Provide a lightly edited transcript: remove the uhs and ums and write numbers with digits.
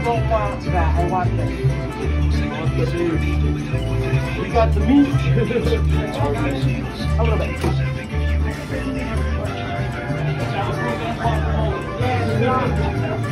don't want that. I want this. We got the meat. A little bit. Yeah,